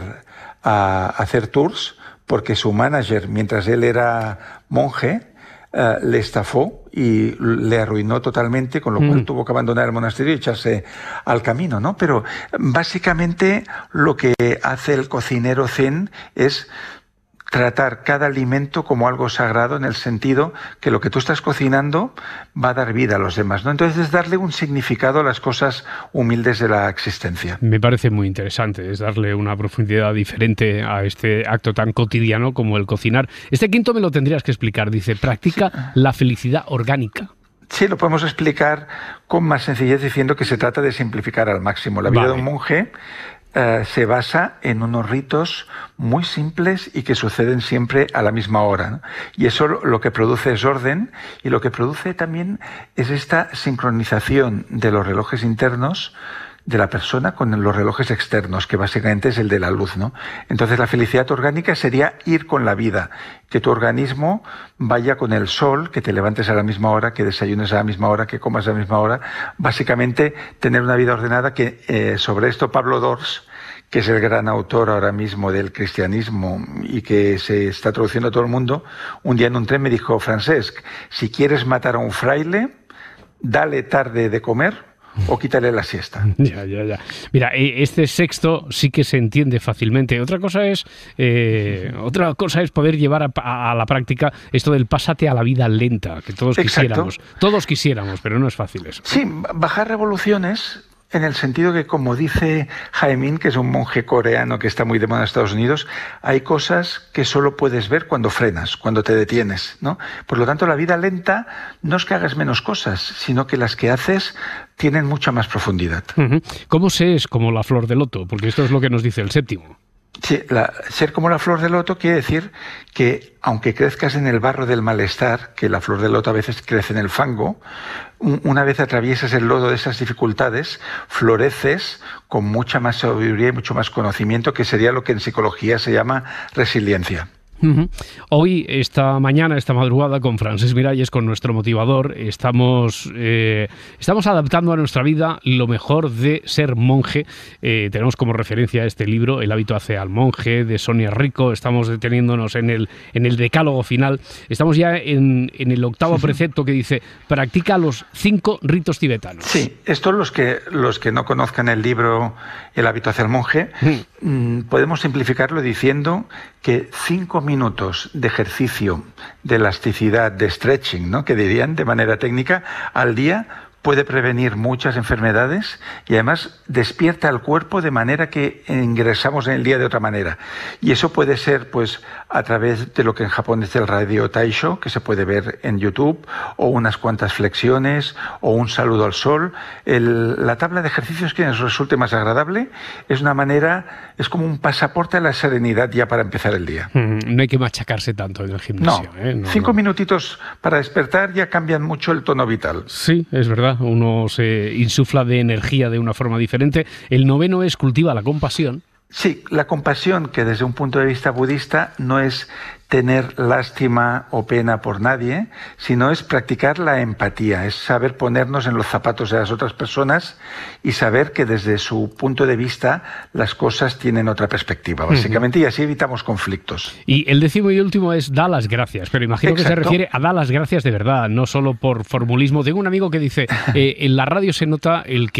a hacer tours porque su manager, mientras él era monje, le estafó y le arruinó totalmente, con lo cual tuvo que abandonar el monasterio y echarse al camino, ¿no? Pero básicamente lo que hace el cocinero zen es tratar cada alimento como algo sagrado, en el sentido que lo que tú estás cocinando va a dar vida a los demás, ¿no? Entonces es darle un significado a las cosas humildes de la existencia. Me parece muy interesante, es darle una profundidad diferente a este acto tan cotidiano como el cocinar. Este quinto me lo tendrías que explicar, dice, practica la felicidad orgánica. Sí, lo podemos explicar con más sencillez diciendo que se trata de simplificar al máximo. La vida de un monje se basa en unos ritos muy simples y que suceden siempre a la misma hora, ¿no? Y eso lo que produce es orden, y lo que produce también es esta sincronización de los relojes internos de la persona con los relojes externos, que básicamente es el de la luz, ¿no? Entonces la felicidad orgánica sería ir con la vida, que tu organismo vaya con el sol, que te levantes a la misma hora, que desayunes a la misma hora, que comas a la misma hora, básicamente tener una vida ordenada. Que sobre esto Pablo Dors, que es el gran autor ahora mismo del cristianismo y que se está traduciendo a todo el mundo, un día en un tren me dijo, Francesc, si quieres matar a un fraile, dale tarde de comer o quítale la siesta. Ya. Mira, este sexto sí que se entiende fácilmente. Otra cosa es poder llevar a la práctica esto del pásate a la vida lenta, que todos quisiéramos. Todos quisiéramos, pero no es fácil eso. Sí, bajar revoluciones, en el sentido que, como dice Jaemin, que es un monje coreano que está muy de moda en Estados Unidos, hay cosas que solo puedes ver cuando frenas, cuando te detienes, ¿no? Por lo tanto, la vida lenta no es que hagas menos cosas, sino que las que haces tienen mucha más profundidad. ¿Cómo se es como la flor de loto? Porque esto es lo que nos dice el séptimo. Sí, ser como la flor de loto quiere decir que, aunque crezcas en el barro del malestar, que la flor de loto a veces crece en el fango, una vez atraviesas el lodo de esas dificultades, floreces con mucha más sabiduría y mucho más conocimiento, que sería lo que en psicología se llama resiliencia. Hoy, esta mañana, esta madrugada, con Francesc Miralles, con nuestro motivador, estamos adaptando a nuestra vida lo mejor de ser monje. Tenemos como referencia este libro, El hábito hace al monje, de Sonia Rico. Estamos deteniéndonos en el decálogo final. Estamos ya en el octavo precepto que dice: practica los 5 ritos tibetanos. Sí, esto los que no conozcan el libro El hábito hacia el monje, podemos simplificarlo diciendo que 5 minutos de ejercicio de elasticidad, de stretching, ¿no?, que dirían de manera técnica, al día, puede prevenir muchas enfermedades y además despierta al cuerpo de manera que ingresamos en el día de otra manera. Y eso puede ser pues a través de lo que en Japón es el Radio Taisho, que se puede ver en YouTube, o unas cuantas flexiones, o un saludo al sol. La tabla de ejercicios que nos resulte más agradable es una manera, es como un pasaporte a la serenidad ya para empezar el día. No hay que machacarse tanto en el gimnasio. No, 5 minutitos para despertar ya cambian mucho el tono vital. Sí, es verdad. Uno se insufla de energía de una forma diferente. El 9º es cultiva la compasión. Sí, la compasión, que desde un punto de vista budista no es tener lástima o pena por nadie, sino es practicar la empatía, es saber ponernos en los zapatos de las otras personas y saber que desde su punto de vista las cosas tienen otra perspectiva, básicamente, y así evitamos conflictos. Y el 10º y último es da las gracias, pero imagino que se refiere a dar las gracias de verdad, no solo por formulismo. Tengo un amigo que dice, en la radio se nota el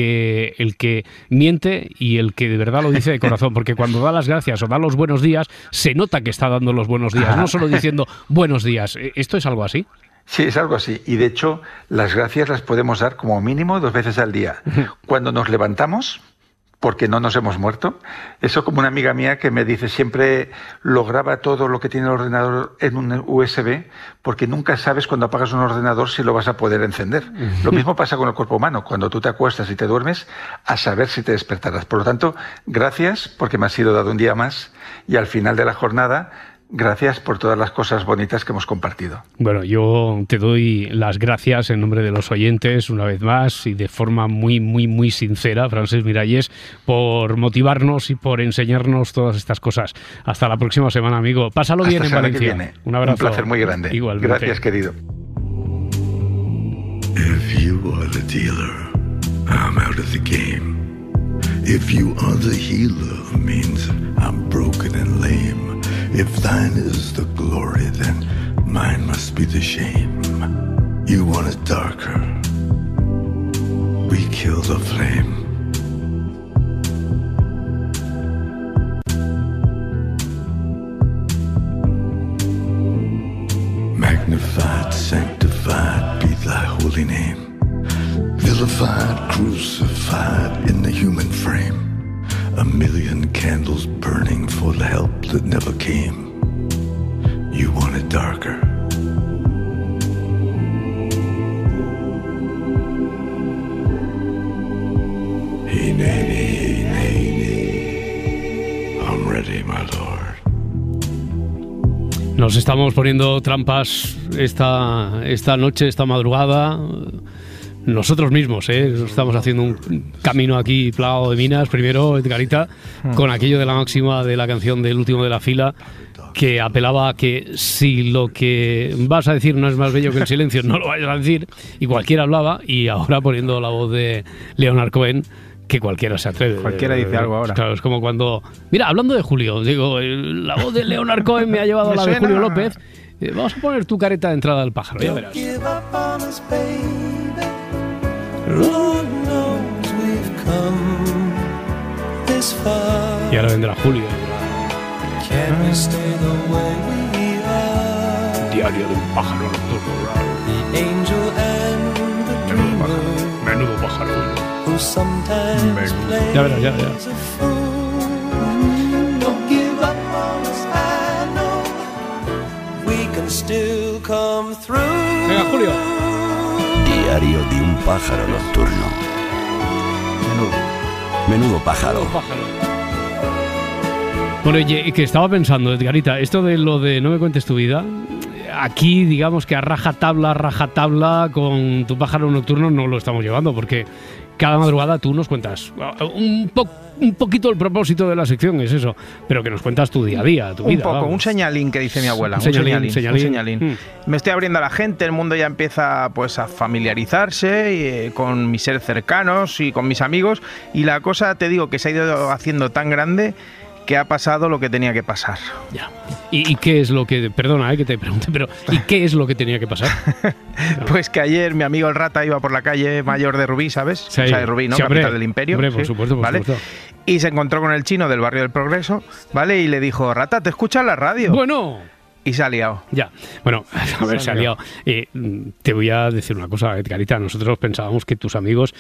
que miente y el que de verdad lo dice de corazón, porque cuando da las gracias o da los buenos días, se nota que está dando los buenos días, no solo diciendo buenos días. ¿Esto es algo así? Sí, es algo así. Y de hecho, las gracias las podemos dar como mínimo 2 veces al día. Cuando nos levantamos, porque no nos hemos muerto. Eso, como una amiga mía que me dice, siempre lo graba todo lo que tiene el ordenador en un USB, porque nunca sabes cuando apagas un ordenador si lo vas a poder encender. Lo mismo pasa con el cuerpo humano. Cuando tú te acuestas y te duermes, a saber si te despertarás. Por lo tanto, gracias porque me ha sido dado un día más, y al final de la jornada, gracias por todas las cosas bonitas que hemos compartido. Bueno, yo te doy las gracias en nombre de los oyentes una vez más y de forma muy, muy, muy sincera, Francesc Miralles, por motivarnos y por enseñarnos todas estas cosas. Hasta la próxima semana, amigo. Pásalo bien en Valencia. Un abrazo. Un placer muy grande. Igualmente. Gracias, querido. If you are the dealer, I'm out of the game. If you are the healer, means I'm broken and lame. If thine is the glory, then mine must be the shame. You want it darker, we kill the flame. Magnified, sanctified be thy holy name. Vilified, crucified in the human frame. A million candles burning for the help that never came. You want it darker. Hey, nay, nay, I'm ready, my lord. Nos estamos poniendo trampas esta noche, esta madrugada. Nosotros mismos, estamos haciendo un camino aquí plagado de minas. Primero, Edgarita, con aquello de la máxima de la canción del último de la fila, que apelaba a que si lo que vas a decir no es más bello que el silencio, no lo vayas a decir, y cualquiera hablaba, y ahora poniendo la voz de Leonard Cohen, que cualquiera se atreve. Cualquiera dice algo ahora. Claro, es como cuando... Mira, hablando de Julio, digo, la voz de Leonard Cohen me ha llevado a la de Julio López. Vamos a poner tu careta de entrada del pájaro, ya verás. Y ahora vendrá Julio. Diario de un pájaro nocturno. Menudo pájaro. Ya verás, ya. Venga, Julio. Diario de un pájaro nocturno. Menudo pájaro. Bueno, y que estaba pensando, Edgarita, esto de lo de no me cuentes tu vida, aquí, digamos que a rajatabla, con tu pájaro nocturno no lo estamos llevando, porque cada madrugada tú nos cuentas un poquito el propósito de la sección, es eso, pero que nos cuentas tu día a día, tu vida. Un señalín, que dice mi abuela. Un señalín. Me estoy abriendo a la gente, el mundo ya empieza pues a familiarizarse con mis seres cercanos y con mis amigos, y la cosa, te digo, que se ha ido haciendo tan grande que ha pasado lo que tenía que pasar. Ya. ¿Y qué es lo que... Perdona que te pregunte, pero ¿y qué es lo que tenía que pasar? Pues que ayer mi amigo el Rata iba por la calle mayor de Rubí, ¿sabes? Sí. O sea, de Rubí, ¿no? Sí, hombre, capital del Imperio. Hombre, por supuesto, por supuesto. Y se encontró con el chino del barrio del Progreso, ¿vale? Y le dijo, Rata, ¿te escuchas la radio? Bueno... Y se ha liado. Ya. Bueno, a ver, se ha liado. Te voy a decir una cosa, Edgarita. Nosotros pensábamos que tus amigos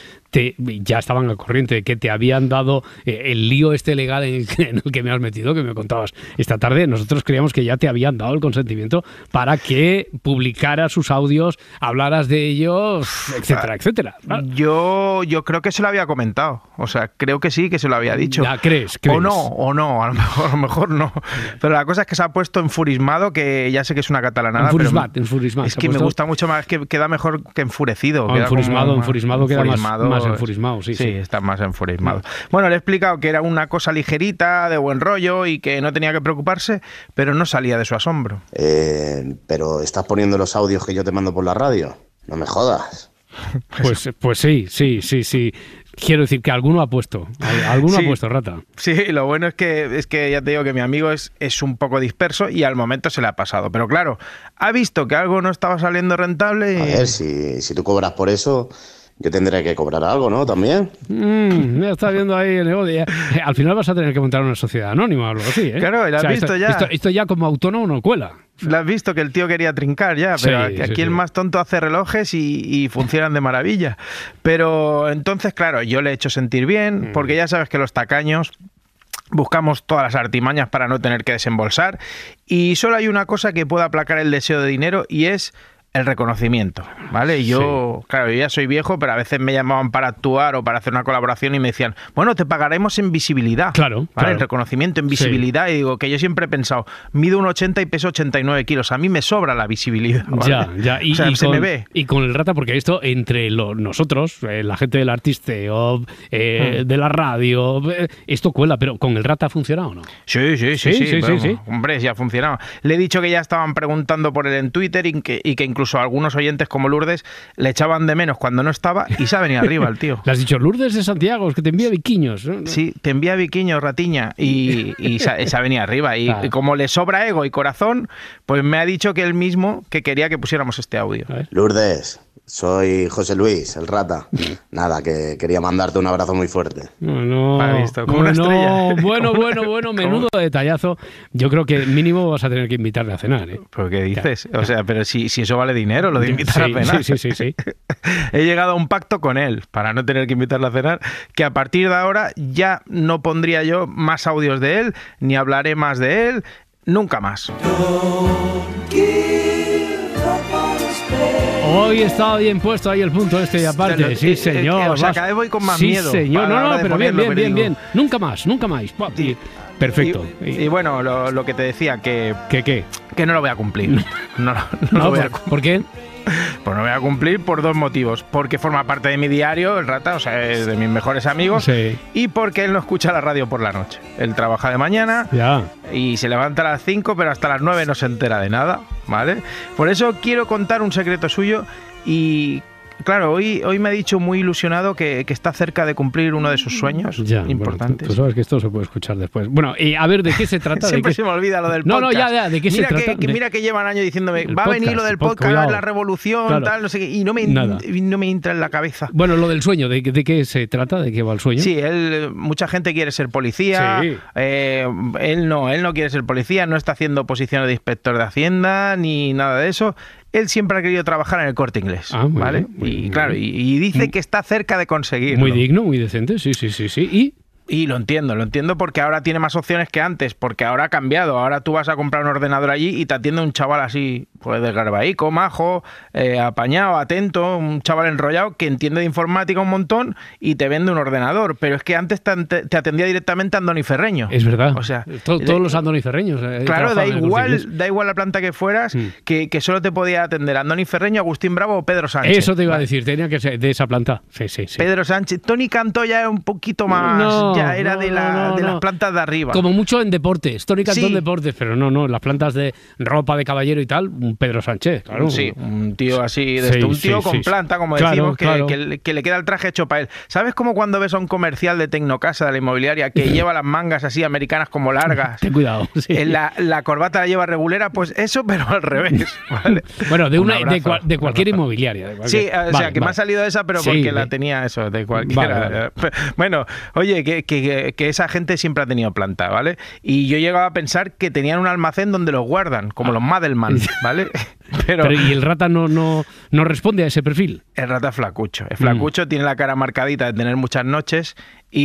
ya estaban al corriente, que te habían dado el lío este legal en el que me has metido, que me contabas esta tarde. Nosotros creíamos que ya te habían dado el consentimiento para que publicaras sus audios, hablaras de ellos, etcétera, etcétera. Yo creo que se lo había comentado. O sea, creo que sí, que se lo había dicho. Ya, ¿crees? O no, a lo mejor no. Pero la cosa es que se ha puesto enfurismado, que ya sé que es una catalanada, enfurismat. Es que me gusta mucho más, que queda mejor que enfurecido. Enfurismado queda más enfurismado, sí. Sí, está más enfurismado. Bueno, le he explicado que era una cosa ligerita, de buen rollo, y que no tenía que preocuparse, pero no salía de su asombro. Pero estás poniendo los audios que yo te mando por la radio. No me jodas. Pues sí. Quiero decir que alguno ha puesto, Rata. Sí, lo bueno es que ya te digo que mi amigo es un poco disperso y al momento se le ha pasado. Pero claro, ha visto que algo no estaba saliendo rentable y... A ver, si tú cobras por eso, yo tendré que cobrar algo, ¿no? También. Ya estás viendo ahí el negocio. Al final vas a tener que montar una sociedad anónima o algo así, ¿eh? Claro, lo has visto ya. Esto ya como autónomo no cuela. Lo has visto, que el tío quería trincar ya, pero aquí el más tonto hace relojes y funcionan de maravilla. Pero entonces, claro, yo le he hecho sentir bien, porque ya sabes que los tacaños buscamos todas las artimañas para no tener que desembolsar, y solo hay una cosa que puede aplacar el deseo de dinero, y es el reconocimiento, ¿vale? Yo ya soy viejo, pero a veces me llamaban para actuar o para hacer una colaboración y me decían, bueno, te pagaremos en visibilidad. Claro. El reconocimiento en visibilidad. Y digo que yo siempre he pensado, mido 1,80 y peso 89 kilos. A mí me sobra la visibilidad, ¿vale? Ya. O sea, se me ve. Y con el Rata, porque esto entre nosotros, la gente del Artisteo, de la radio, esto cuela, pero ¿con el Rata ha funcionado o no? Sí. Hombre, ya ha funcionado. Le he dicho que ya estaban preguntando por él en Twitter y que incluso algunos oyentes como Lourdes le echaban de menos cuando no estaba y se ha venido arriba el tío. Le has dicho, Lourdes de Santiago, es que te envía viquiños, ¿no? Sí, te envía viquiños, ratiña, y se ha venido arriba. Y como le sobra ego y corazón, pues me ha dicho que él mismo que quería que pusiéramos este audio. Lourdes, soy José Luis, el Rata. Nada, que quería mandarte un abrazo muy fuerte. Como una estrella. Bueno, menudo detallazo. Yo creo que mínimo vas a tener que invitarle a cenar, ¿eh? ¿Pero qué dices? O sea, pero si eso vale dinero, lo de invitar a cenar. Sí. He llegado a un pacto con él, para no tener que invitarle a cenar, que a partir de ahora ya no pondría yo más audios de él, ni hablaré más de él, nunca más. Hoy estaba bien puesto ahí el punto este y aparte. Sí, señor. O sea, cada vez voy con más miedo. Sí, señor. No, pero bien. Nunca más. Perfecto. Y bueno, lo que te decía, que no lo voy a cumplir. No lo voy a cumplir. ¿Por qué? Pues no voy a cumplir por dos motivos. Porque forma parte de mi diario, el Rata, o sea, es de mis mejores amigos. Sí. Y porque él no escucha la radio por la noche. Él trabaja de mañana y se levanta a las 5, pero hasta las 9 no se entera de nada, ¿vale? Por eso quiero contar un secreto suyo y... Claro, hoy me ha dicho muy ilusionado que está cerca de cumplir uno de sus sueños importantes. Bueno, tú sabes que esto se puede escuchar después. Bueno, a ver, ¿de qué se trata? Siempre se me olvida lo del podcast. No, ya, ¿de qué se trata? Mira que llevan años diciéndome, va a venir lo del podcast, la revolución, tal, no sé qué, y no me entra en la cabeza. Bueno, lo del sueño, ¿de qué se trata? ¿De qué va el sueño? Sí, mucha gente quiere ser policía, él no quiere ser policía, no está haciendo posiciones de inspector de Hacienda, ni nada de eso. Él siempre ha querido trabajar en el Corte Inglés, ¿vale? Y claro, y dice que está cerca de conseguirlo. Muy digno, muy decente, sí. Y lo entiendo porque ahora tiene más opciones que antes, porque ahora ha cambiado. Ahora tú vas a comprar un ordenador allí y te atiende un chaval así, pues desgarbaico, majo, apañado, atento, un chaval enrollado que entiende de informática un montón y te vende un ordenador. Pero es que antes te atendía directamente Andoni Ferreño. Es verdad. O sea, todos los Andoni Ferreños. Claro, da igual la planta que fueras, que solo te podía atender Andoni Ferreño, Agustín Bravo o Pedro Sánchez. Eso te iba a decir, tenía que ser de esa planta. Sí. Pedro Sánchez. Tony Cantó ya era un poquito más... ya era de las plantas de arriba. Como mucho en deportes. Tony Cantó en deportes, pero no, las plantas de ropa de caballero y tal, un Pedro Sánchez, claro. Sí, un tío así, un tío con planta, como decimos, que le queda el traje hecho para él. ¿Sabes cómo cuando ves a un comercial de Tecnocasa, de la inmobiliaria, que lleva las mangas así americanas como largas? Ten cuidado. Sí. La corbata la lleva regulera, pues eso, pero al revés. ¿Vale? Bueno, de cualquier inmobiliaria. Sí, o sea, que me ha salido esa, pero porque la tenía eso, de cualquiera. Vale. Bueno, oye, que esa gente siempre ha tenido planta, ¿vale? Y yo llegaba a pensar que tenían un almacén donde los guardan, como los Madelman, ¿vale? Pero ¿y el rata no responde a ese perfil? El rata es flacucho. Es flacucho, tiene la cara marcadita de tener muchas noches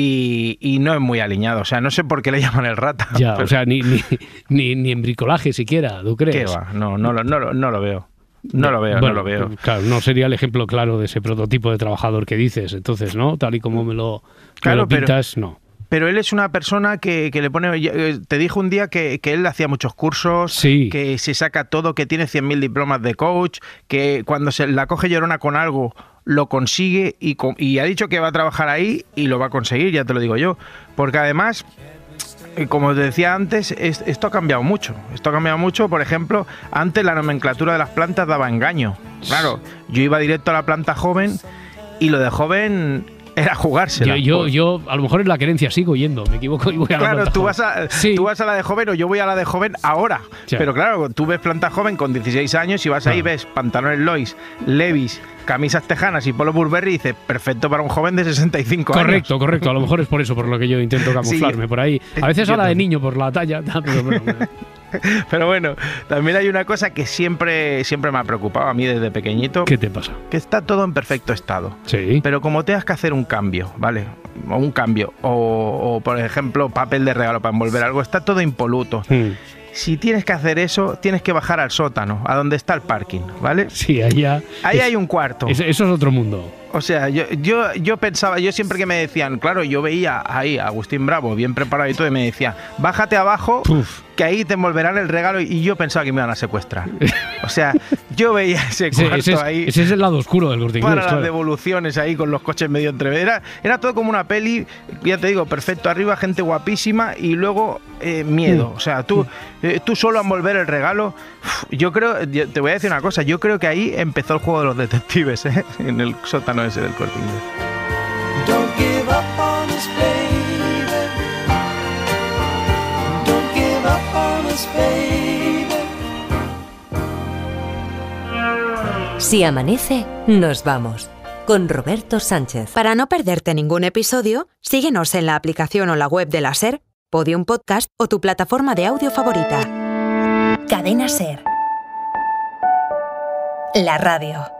y no es muy aliñado. O sea, no sé por qué le llaman el rata. Ya, pero... o sea, ni en bricolaje siquiera, ¿tú crees? ¿Qué va? No lo veo. No lo veo. Claro, no sería el ejemplo claro de ese prototipo de trabajador que dices, entonces, ¿no? Tal y como me lo pintas, no. Pero él es una persona que le pone... Te dijo un día que él hacía muchos cursos, que se saca todo, que tiene 100.000 diplomas de coach, que cuando se la coge llorona con algo lo consigue y ha dicho que va a trabajar ahí y lo va a conseguir, ya te lo digo yo. Porque además... Como te decía antes, esto ha cambiado mucho. Por ejemplo, antes la nomenclatura de las plantas daba engaño. Claro, yo iba directo a la planta joven y lo de joven era jugársela. Yo a lo mejor en la querencia sigo yendo, me equivoco y voy a la planta joven. Tú vas a la de joven o yo voy a la de joven ahora. Ya. Pero claro, tú ves planta joven con 16 años y vas ahí, ves pantalones Lois, Levi's, camisas tejanas y polo Burberry y dices, perfecto para un joven de 65 años. Correcto. A lo mejor es por eso por lo que yo intento camuflarme por ahí. A veces a la de niño por la talla, pero bueno. Pero bueno, también hay una cosa que siempre me ha preocupado a mí desde pequeñito. ¿Qué te pasa? Que está todo en perfecto estado. Sí. Pero como tengas que hacer un cambio, ¿vale? O por ejemplo, papel de regalo para envolver algo, está todo impoluto. Si tienes que hacer eso, tienes que bajar al sótano, a donde está el parking, ¿vale? Sí, ahí hay un cuarto. Eso es otro mundo. O sea, yo pensaba, yo siempre que me decían, claro, yo veía ahí a Agustín Bravo bien preparado y todo, y me decía, bájate abajo, que ahí te envolverán el regalo, y yo pensaba que me iban a secuestrar. O sea, yo veía ese cuarto ahí. Ese es el lado oscuro del Corte Inglés. Para las devoluciones ahí con los coches medio entrever. Era todo como una peli, ya te digo, perfecto arriba, gente guapísima y luego miedo. O sea, tú solo a envolver el regalo. Yo creo, te voy a decir una cosa, yo creo que ahí empezó el juego de los detectives, en el sótano ese del Corte Inglés. Don't give up on us, baby. Don't give up on us, baby. Si amanece, nos vamos. Con Roberto Sánchez. Para no perderte ningún episodio, síguenos en la aplicación o la web de la SER, Podium Podcast o tu plataforma de audio favorita. Cadena SER. La radio.